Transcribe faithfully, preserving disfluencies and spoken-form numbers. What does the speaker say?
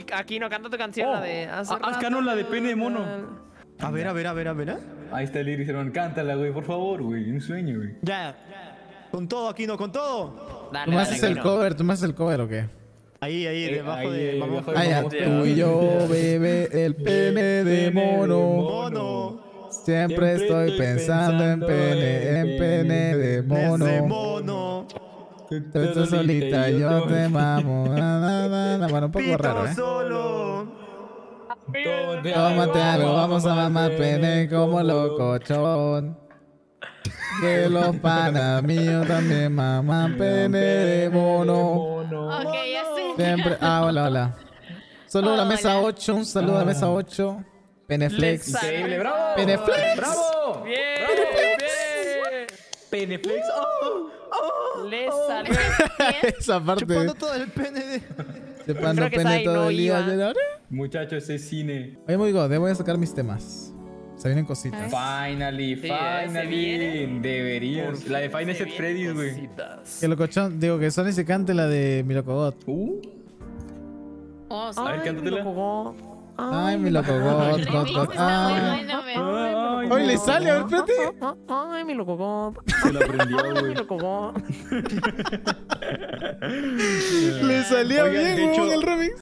aquí no canta tu canción, Oh, la de... hace haz canon la de pene de mono. A ver, a ver, a ver, a ver. ¿eh? Ahí está el Iris, hermano. Cántala, güey, por favor, güey. Un sueño, güey. Ya. Con todo, Aquino, con todo. ¿Tú Dale, me dale, haces el Aquino. cover? ¿Tú me haces el cover o qué? Ahí, ahí, Eh, debajo ahí, de... ahí, Vamos, debajo de Ah, ya. vamos, Tú y yo, bebé, el pene de mono. mono. Siempre estoy pensando en pene, en pene de mono. Desde mono. Tú estás solita, yo te mamo. Na, na, na, na. Bueno, un poco Pito raro, ¿eh? solo. Tómate algo, vamos a mamar pene como locochón. Que los panas míos también maman pene de mono. Ok, ya sé. Siempre. Ah, hola, hola. Saludo a la mesa Hola. ocho, un saludo a la mesa ocho. Peneflex. Les sale. Increíble, bravo. Peneflex. Bravo. Bien, bien. Peneflex. Oh, oh. Le salió. Esa parte. Chupando todo el pene de... Chupando Creo que pene ahí todo no el día. iba. Muchachos, es cine. Oye, muy god, voy a sacar mis temas. Se vienen cositas. Finally, Sí, eh, se finally. viene. Deberías. La de Final Se Set vienen Freddy's, güey. cositas. Que locochón, digo que Sony se cante la de mi locogot. Uh. Oh, sí. A ver, Ay, cántatela. mi locogot. Ay, mi locogot. El got, remix got. está muy Ay. bueno, ve. Ay, Oye, le no. sale, a ver, espérate. Ay, mi locogot. Se lo aprendió, Ay, mi güey. locogot. Le salía Oigan, bien, de huevón, hecho- el remix.